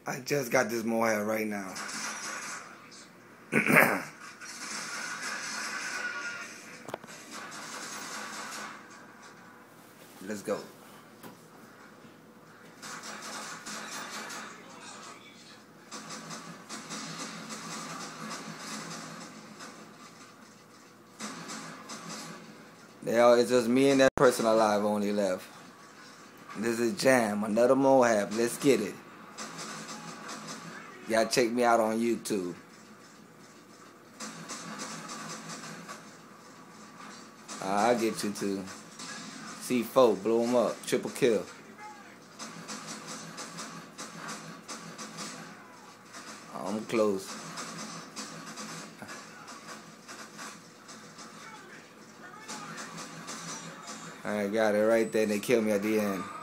I just got this Moab right now. Let's go. It's just me and that person alive only left. This is Jam, another Moab. Let's get it. Y'all check me out on YouTube. I'll get you too. C4, blow him up. Triple kill. I'm close. I got it right there. They killed me at the end.